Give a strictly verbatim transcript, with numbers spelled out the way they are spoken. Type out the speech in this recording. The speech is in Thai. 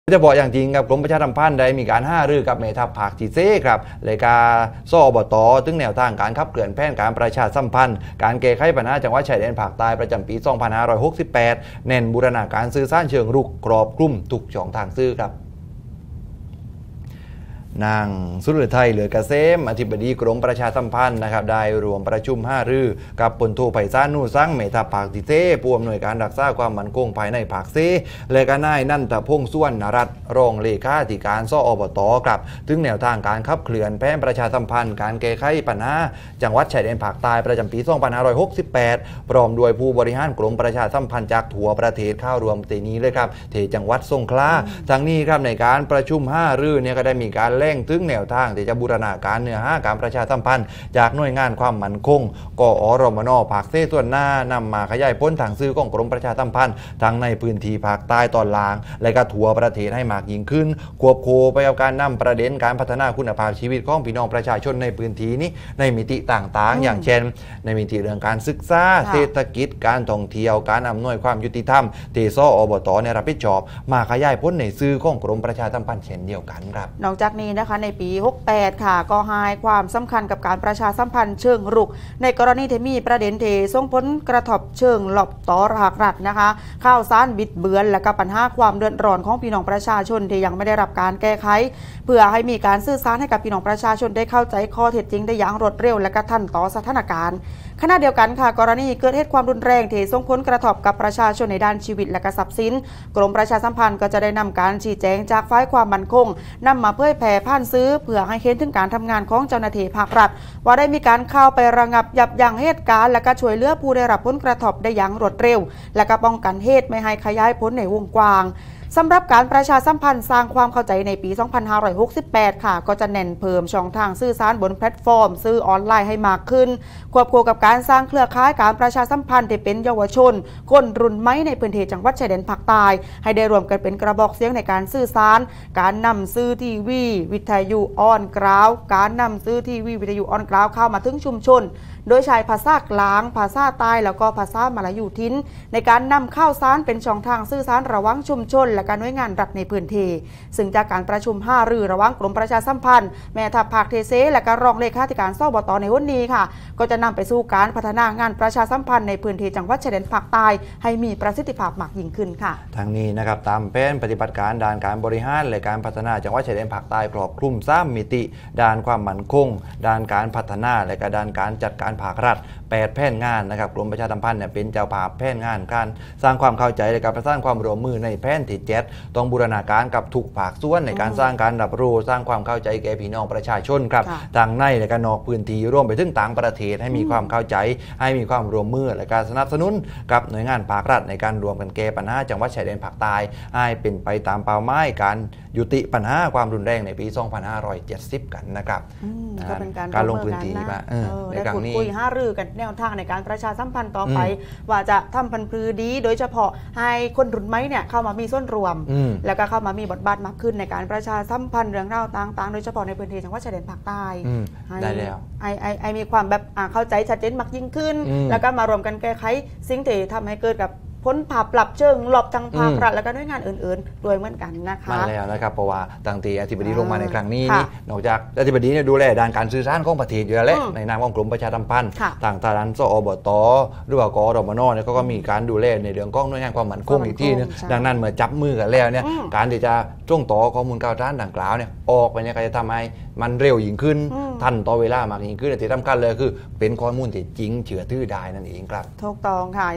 จะบอกอย่างจริงครับกรมประชาสัมพันธ์ได้มีการห้ารือกับเมทัพภาคที่เซครับเลยกาซ่อบตถึงแนวทางการขับเคลื่อนแผนการประชาสัมพันธ์การแก้ไขปัญหาจังหวัดชายแดนภาคใต้ประจำปี สองพันห้าร้อยหกสิบแปด เน้นบูรณาการสื่อสารเชิงรุกครอบคลุมทุกช่องทางสื่อครับนางสุรไทยเหลือเกษมอธิบดีกรมประชาสัมพันธ์นะครับได้รวมประชุมห้ารือกับพลโทไพศาลนู่ซังเมทัพภาคที่เซผู้อำนวยการรักษาความมั่นคงภายในภาคเซและก็นายนันทพงษ์สุวรรณรัตน์รองเลขาธิการสอบตครับถึงแนวทางการขับเคลื่อนแผนประชาสัมพันธ์การแก้ไขปัญหาจังหวัดชายแดนภาคใต้ประจำปี สองพันห้าร้อยหกสิบแปด พร้อมด้วยผู้บริหารกรมประชาสัมพันธ์จากทั่วประเทศเข้ารวมตีนี้เลยครับที่จังหวัดสงขลาทั้งนี้ครับในการประชุมห้ารือเนี่ยก็ได้มีการแล่งถึงแนวทางที่จะบูรณาการเนื้อหาการประชาสัมพันธ์จากหน่วยงานความมั่นคงกอรมนภาคเซส่วนหน้านำมาขยายผลทางสื่อของกรมประชาสัมพันธ์ทั้งในพื้นที่ภาคใต้ตอนล่างและก็ทั่วประเทศให้มากยิ่งขึ้นควบคู่ไปกับการนำประเด็นการพัฒนาคุณภาพชีวิตของพี่น้องประชาชนในพื้นที่นี้ในมิติต่างๆอย่างเช่นในมิติเรื่องการศึกษาเศรษฐกิจการท่องเที่ยวการอำนวยความยุติธรรมเทศอบตในรับผิดชอบมาขยายผลในสื่อของกรมประชาสัมพันธ์เช่นเดียวกันครับนอกจากนี้นะคะในปีหกสิบแปดค่ะก็ให้ความสำคัญกับการประชาสัมพันธ์เชิงรุกในกรณีที่มีประเด็นที่ส่งผลกระทบเชิงหลบต่อภาครัฐนะคะข่าวสารบิดเบือนและก็ปัญหาความเดือดร้อนของพี่น้องประชาชนที่ยังไม่ได้รับการแก้ไขเพื่อให้มีการสื่อสารให้กับพี่น้องประชาชนได้เข้าใจข้อเท็จจริงได้อย่างรวดเร็วและก็ทันต่อสถานการณ์ขณะเดียวกันค่ะกรณีเกิดเหตุความรุนแรงที่ส่งผลกระทบกับประชาชนในด้านชีวิตและก็ทรัพย์สินกรมประชาสัมพันธ์ก็จะได้นำการชี้แจงจากฝ่ายความมั่นคงนำมาเผยแพร่ผ่านซื้อเพื่อให้เห็นถึงการทำงานของเจ้าหน้าที่ภาครัฐว่าได้มีการเข้าไประงับยับยั้งเหตุการณ์และก็ช่วยเหลือผู้ได้รับผลกระทบได้อย่างรวดเร็วและก็ป้องกันเหตุไม่ให้ขยายผลในวงกว้างสำหรับการประชาสัมพันธ์สร้างความเข้าใจในปี สองพันห้าร้อยหกสิบแปด ค่ะก็จะเน้นเพิ่มช่องทางสื่อสารบนแพลตฟอร์มสื่อออนไลน์ให้มากขึ้นควบคู่กับการสร้างเครือข่ายการประชาสัมพันธ์ที่เป็นเยาวชนคนรุ่นใหม่ในพื้นที่จังหวัดชายแดนภาคใต้ให้ได้รวมกันเป็นกระบอกเสียงในการสื่อสารการนำสื่อทีวีวิทยุออนกราวการนำสื่อทีวีวิทยุออนกราวเข้ามาถึงชุมชนโดยใช้ภาษากลางภาษาใต้แล้วก็ภาษามลายูทินในการนำข้าวสารเป็นช่องทางสื่อสารระหว่างชุมชนและการหน่วยงานรัฐในพื้นที่ซึ่งจากการประชุมห้ารือระหว่างกรมประชาสัมพันธ์แม่ทัพภาคเทเซและก็รองเลขาธิการสบตในวันนี้ค่ะก็จะนำไปสู่การพัฒนางานประชาสัมพันธ์ในพื้นที่จังหวัดชายแดนภาคใต้ให้มีประสิทธิภาพมากยิ่งขึ้นค่ะทางนี้นะครับตามแผนปฏิบัติการด้านการบริหารและการพัฒนาจังหวัดชายแดนภาคใต้ครอบคลุมสามมิติด้านความมั่นคงด้านการพัฒนาและก็ด้านการจัดการภาครัฐแปดแผนงานนะครับกรมประชาสัมพันธ์เนี่ยเป็นเจ้าภาพแผนงานการสร้างความเข้าใจและการประสานความร่วมมือในแผนที่เจ็ดต้องบูรณาการกับทุกภาคส่วนในการสร้างการรับรู้สร้างความเข้าใจแก่พี่น้องประชาชนครับต่างในและก็นอกพื้นที่ร่วมไปถึงต่างประเทศให้มีความเข้าใจให้มีความร่วมมือและการสนับสนุนกับหน่วยงานภาครัฐในการรวมกันแก้ปัญหาจังหวัดชายแดนภาคใต้ให้เป็นไปตามเป้าหมายการยุติปัญหาความรุนแรงในปี สองพันห้าร้อยเจ็ดสิบ กันนะครับก็เป็นการการลงพื้นที่มาในครั้งนี้คุยห้ารือกันแนวทางในการประชาสัมพันธ์ต่อไปว่าจะทำพันธุ์พืชดีโดยเฉพาะให้คนรุ่นใหม่เนี่ยเข้ามามีส่วนรวมแล้วก็เข้ามามีบทบาทมากขึ้นในการประชาสัมพันธ์เรื่องราวต่างๆโดยเฉพาะในพื้นที่จังหวัดชายแดนภาคใต้ได้แล้วไอไอไอมีความแบบเข้าใจชัดเจนมากยิ่งขึ้นแล้วก็มารวมกันแก้ไขสิ่งที่ทำให้เกิดกับพ้นผ่าปรับเชิงหลบทางภาครัฐและก็หน่วยงานอื่นๆด้วยเหมือนกันนะคะมาแล้วนะครับเพราะว่าตั้งแต่อธิบดีลงมาในครั้งนี้นี่นอกจากอธิบดีเนี่ยดูแลด้านการสื่อสารของประเทศอยู่แล้วในนามของกรมประชาสัมพันธ์ต่างๆด้านสอบตหรือว่ากอรมนเนี่ยก็มีการดูแลในเรื่องของหน่วยงานความมั่นคงอีกที่นึงดังนั้นเมื่อจับมือกันแล้วเนี่ยการที่จะส่งต่อข้อมูลข่าวสารดังกล่าวเนี่ยออกไปเนี่ยก็จะทำให้มันเร็วยิ่งขึ้นทันต่อเวลามากยิ่งขึ้นแต่ที่สำคัญเลยคือเป็นข้อมูลที่จริงเชื่อถือได้นั่นเองครับถูกต้องค่ะ